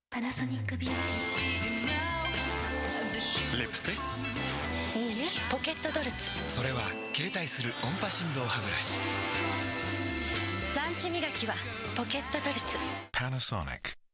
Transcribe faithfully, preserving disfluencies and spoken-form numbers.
パナソニックビューティーリップスティック、 いいえ、ポケットドルツ。 それは携帯する音波振動歯ブラシ。 ランチ磨きはポケットドルツ。 Panasonic